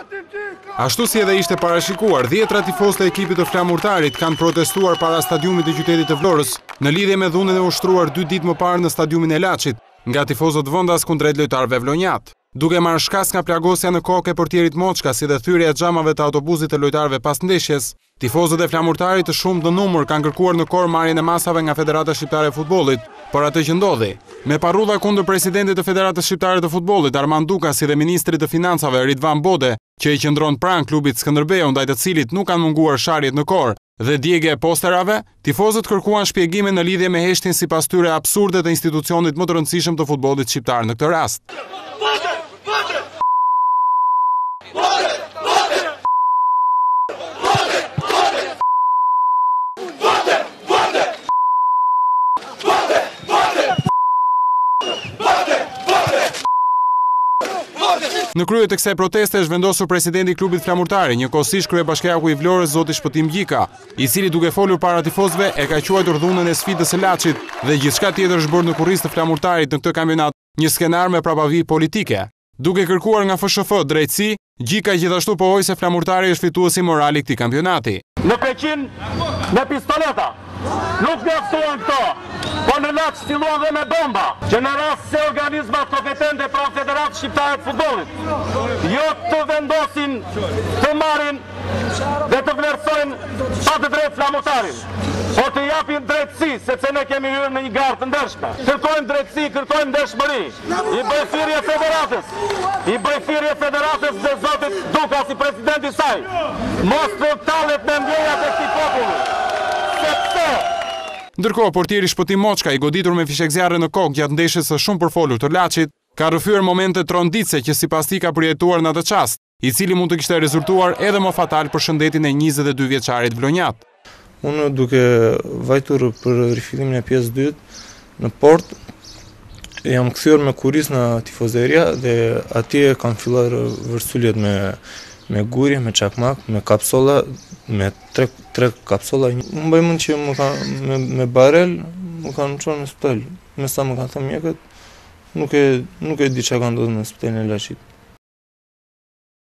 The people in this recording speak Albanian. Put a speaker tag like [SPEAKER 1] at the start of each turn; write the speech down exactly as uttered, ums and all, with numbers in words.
[SPEAKER 1] Ashtu si edhe ishte parashikuar, dhjetra tifozë të ekipit të Flamurtarit kanë protestuar para stadiumit të qytetit të Vlorës në lidhje me dhunën e ushtruar dy ditë më parë në stadiumin e Laçit nga tifozët vendas kundrejt lojtarëve vlonjat. Duke marrë shkas nga plagosja në kokë e portierit Moçka si dhe thyrja e xhamave të autobusit të lojtarëve pas ndeshjes, tifozët e Flamurtarit të shumë të numër kanë kërkuar në kor marrjen e masave nga Federata Shqiptare e Futbollit, por atë që ndodhi, me parrudha kundër presidentit të Federatës Shqiptare të Futbollit Armand Duka si dhe ministrit të Financave Ridvan Bode, që i qëndron pranë klubit Skënderbeu ndaj të cilit nuk kanë munguar sharjet në kor dhe djegje e posterave, tifozët kërkuan shpjegime në lidhje me heshtin sipas tyre absurde të institucionit më të rëndësishëm të futbollit shqiptar në këtë rast. Në krye të kësaj proteste është vendosur presidenti i klubit Flamurtari, njëkohësisht kryebashkiaku i Vlorës zoti Shpëtim Gjika, i cili duke folur para tifozëve e ka quajtur dhunën e sfidës së Laçit dhe gjithçka tjetër është bërë në kurriz të Flamurtarit në këtë kampionat një skenar me prapavi politike. Duke kërkuar nga F S H F drejtësi, Gjika gjithashtu pohoi se Flamurtari është fituesi moral i këtij kampionati.
[SPEAKER 2] Në Peqin me pistoleta. Nuk mjaftohen këto, po në Laç filluan dhe me bomba, që në rast se organizmat kompetente pra Federatë Shqiptare të Futbollit jo të vendosin, të marrin dhe të vlerësojnë pa të drejtë Flamurtarin, por të japin drejtësi, sepse ne kemi hyrë në një garë të ndershme. Kërkojmë drejtësi, kërkojmë ndershmëri. I bëj thirrje Federatës, i bëj thirrje Federatës dhe zotit Duka si presidenti i saj, mos të tallet me ndjenjat e këtij populli.
[SPEAKER 1] Ndërkohë, portieri Shpëtim Moçka, i goditur me fishek zjarre në kokë gjatë ndeshjes së shumë përfolur të Laçit, ka rrëfyer momente tronditse që sipas tij ka përjetuar në atë çast, i cili mund të kishte rezultuar edhe më fatal për shëndetin e njëzet e dy vjeçarit vlonjat.
[SPEAKER 3] Unë duke vajtur për rifillimin e pjesë dytë në port, jam kthyer me kurriz në tifozeria dhe atje kanë filluar vërsuljet me me guri, me çakmak, me kapsolla, me tre, tre kapsolla. Më mbaj mend që më kanë me, me barel, më kanë çuar në spital. Me sa më kanë thënë mjekët, nuk e nuk e di çka ka ndodhur në spitalin e Laçit.